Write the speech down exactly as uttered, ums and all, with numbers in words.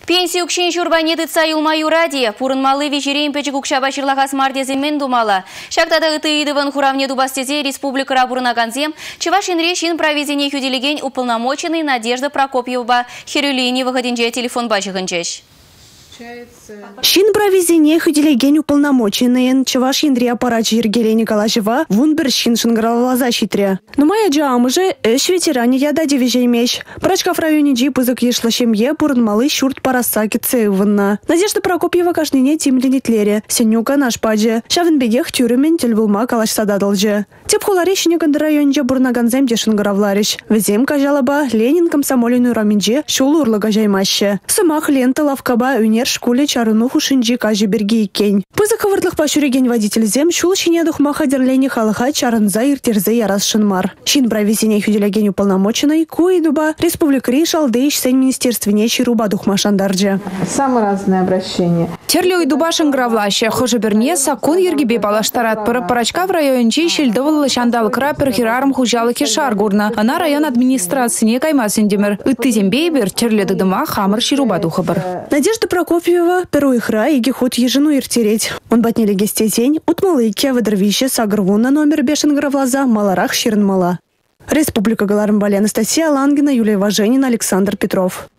Пенсию кшен шурбане тытса юлмаю ради, пурын малы вечерен печек укшаба шырлахас мардеземен думала. Шактада ыты идыван хуравне дубастезе республика рабурнаганзем, Чевашин решин проведение хюделеген уполномоченный Надежда Прокопьева Херюлини выходинже телефон бачыгынчеш. Шин проведение хюделеген уполномоченный Чеваш Яндрия аппарат Ергеле Николаева вун бір шин шынграла защитре. Но моя джам уже эш ветеране яда девижей меч. Прачка в районе джип язык ешла семье пурн малый шурт парасаки цеванна. Надежда Прокопьева каждый не тимленитлере. Сенюка наш падже. Шавенбегех тюрюмен тельбулма калаш сададалже. Теп хуларищине ганд районже бурнаганзем дешингравларищ. Везем кажалаба Ленин комсомолину раминже шулурлы гажаймаще. Сымах лента лавкаба юнер школе чарынуху шинджи кажи берги икень. Пызы кывырдлых пашуреген водитель зем шул шине духмаха дерлени халыха чарынза иртерзе ярас шинмар. Шин проведение хюделеген уполномоченной куи дуба республикари шалдыш сень министерственне чируба духмашандарджи. Самые разные обращения. Терлю и дуба шангравлаще хожеберне сакун ергибе балаштарат пара парачка в райончи шельдовал шандал крапер хирарм хужалы кишар гурна. Она район администрации не каймасендемер. Ыты зембейбер терлю дыдыма хамар чируба духабар. Надежда Прокопьева перу ихра и гихут ежину иртереть. Он батнели гестетень утмалыке выдровище сагрвуна номер бешенгравлаза маларах щирнмала. Республика Галармбали, Анастасия Лангина, Юлия Важенина, Александр Петров.